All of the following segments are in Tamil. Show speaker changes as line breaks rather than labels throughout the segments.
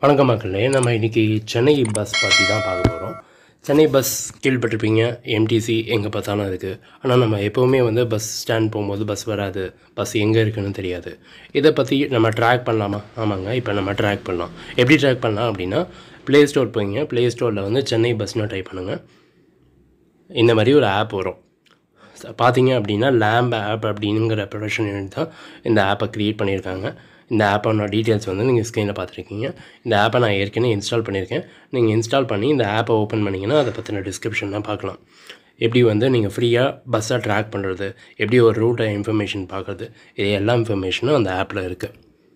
வணக்கம் மக்களே, நம்ம இன்றைக்கி சென்னை பஸ் பற்றி தான் பார்க்க போகிறோம். சென்னை பஸ் கேள்விப்பட்டிருப்பீங்க, எம்டிசி எங்கே பார்த்தாலும் இருக்குது. ஆனால் நம்ம எப்போவுமே பஸ் ஸ்டாண்ட் போகும்போது பஸ் வராது, பஸ் எங்கே இருக்குதுன்னு தெரியாது. இதை பற்றி நம்ம ட்ராக் பண்ணலாமா? ஆமாங்க, இப்போ நம்ம ட்ராக் பண்ணலாம். எப்படி ட்ராக் பண்ணலாம் அப்படின்னா, ப்ளே ஸ்டோர் போய்ங்க. ப்ளே ஸ்டோரில் சென்னை பஸ்ன்னு டைப் பண்ணுங்கள். இந்த மாதிரி ஒரு ஆப் வரும். பார்த்தீங்க அப்படின்னா லேம்ப் ஆப் அப்படிங்கிற ப்ரொடக்ஷன் யூனிட் தான் இந்த ஆப்பை க்ரியேட் பண்ணியிருக்காங்க. இந்த ஆப்போட டீட்டெயில்ஸ் நீங்கள் ஸ்க்ரீனில் பார்த்துருக்கீங்க. இந்த ஆப்பை நான் ஏற்கனவே இன்ஸ்டால் பண்ணியிருக்கேன். நீங்கள் இன்ஸ்டால் பண்ணி இந்த ஆப்பை ஓப்பன் பண்ணிங்கன்னா அதை பற்றின டிஸ்கிரிப்ஷன்லாம் பார்க்கலாம். எப்படி நீங்கள் ஃப்ரீயாக பஸ்ஸை ட்ராக் பண்ணுறது, எப்படி ஒரு ரூட்டை இன்ஃபர்மேஷன் பார்க்குறது, இது எல்லா இன்ஃபர்மேஷனும் அந்த ஆப்பில் இருக்குது.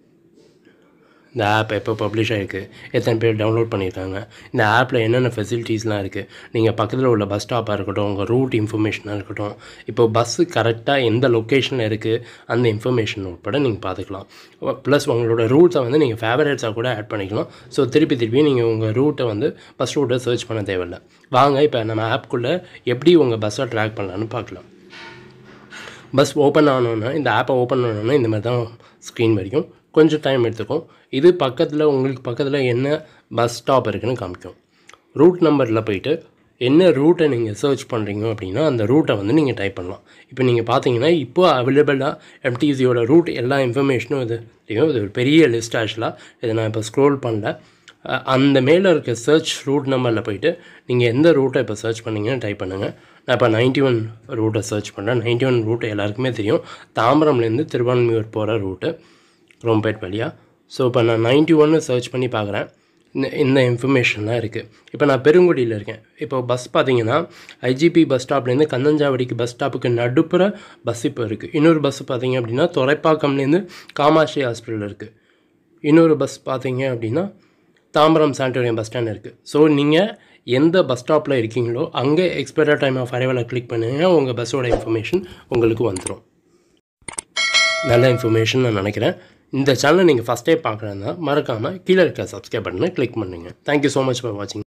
இந்த ஆப் எப்போ பப்ளிஷ் ஆகிருக்கு, எத்தனை பேர் டவுன்லோட் பண்ணியிருக்காங்க, இந்த ஆப்பில் என்னென்ன ஃபெசிலிட்டிஸ்லாம் இருக்குது, நீங்கள் பக்கத்தில் உள்ள பஸ் ஸ்டாப்பாக இருக்கட்டும், உங்கள் ரூட் இன்ஃபர்மேஷனாக இருக்கட்டும், இப்போ பஸ்ஸு கரெக்டாக எந்த லொக்கேஷனில் இருக்குது அந்த இன்ஃபர்மேஷன் உட்பட நீங்கள் பார்த்துக்கலாம். ப்ளஸ் உங்களோட ரூட்ஸை நீங்கள் ஃபேவரேட்ஸாக கூட ஆட் பண்ணிக்கலாம். ஸோ திருப்பி நீங்கள் உங்கள் ரூட்டை பஸ் ரூட்டை சர்ச் பண்ண தேவையில்லை. வாங்க இப்போ நம்ம ஆப்குள்ளே எப்படி உங்கள் பஸ்ஸை ட்ராக் பண்ணலான்னு பார்க்கலாம். பஸ் ஓப்பன் ஆனோன்னா, இந்த ஆப்பை ஓப்பன் ஆனோன்னா இந்த மாதிரி தான் ஸ்க்ரீன் வரைக்கும். கொஞ்சம் டைம் எடுத்துக்கும். இது உங்களுக்கு பக்கத்தில் என்ன பஸ் ஸ்டாப் இருக்குதுன்னு காமிக்கும். ரூட் நம்பரில் போய்ட்டு என்ன ரூட்டை நீங்கள் சர்ச் பண்ணுறீங்க அப்படின்னா அந்த ரூட்டை நீங்கள் டைப் பண்ணலாம். இப்போ நீங்கள் பார்த்தீங்கன்னா இப்போது அவைலபிளாக எம்டிசியோட ரூட் எல்லா இன்ஃபர்மேஷனும் இது ஒரு பெரிய லிஸ்ட். ஆக்சுவலாக இதை நான் இப்போ ஸ்க்ரோல் பண்ணல. அந்த மேலே இருக்க சர்ச் ரூட் நம்பரில் போய்ட்டு நீங்கள் எந்த ரூட்டை இப்போ சர்ச் பண்ணிங்கன்னு டைப் பண்ணுங்கள். நான் இப்போ 91 ரூட்டை சர்ச் பண்ணுறேன். 91 ரூட்டு எல்லாருக்குமே தெரியும், தாம்பரம்லேருந்து திருவான்மியூர் போகிற ரூட்டு, ரோம்பேட் வழியாக. ஸோ இப்போ நான் 91 சர்ச் பண்ணி பார்க்குறேன். இந்த இன்ஃபர்மேஷன்லாம் இருக்குது. இப்போ நான் பெருங்குடியில் இருக்கேன். இப்போ பஸ் பார்த்தீங்கன்னா ஐஜிபி பஸ் ஸ்டாப்லேருந்து கந்தஞ்சாவடிக்கு பஸ் ஸ்டாப்புக்கு நடுப்புற பஸ் இப்போ இருக்குது. இன்னொரு பஸ் பார்த்தீங்க அப்படின்னா துறைப்பாக்கம்லேருந்து காமாட்சி ஹாஸ்பிட்டல் இருக்குது. இன்னொரு பஸ் பார்த்தீங்க அப்படின்னா தாம்பரம் சானிட்டோரியம் பஸ் ஸ்டாண்ட் இருக்குது. ஸோ நீங்கள் எந்த பஸ் ஸ்டாப்பில் இருக்கீங்களோ அங்கே எக்ஸ்பெக்டட் டைம் ஆஃப் அரைவலை கிளிக் பண்ணுங்கள், உங்கள் பஸ்ஸோட இன்ஃபர்மேஷன் உங்களுக்கு வந்துடும். நல்ல இன்ஃபர்மேஷன் நான் நினைக்கிறேன். இந்த சேனலை நீங்கள் ஃபஸ்ட்டே பார்க்குறதா மறக்காமல் கீழே இருக்க சப்ஸ்கிரைப் பட்டனை கிளிக் பண்ணுங்கள். தேங்க்யூ ஸோ மச் ஃபார் வாட்சிங்.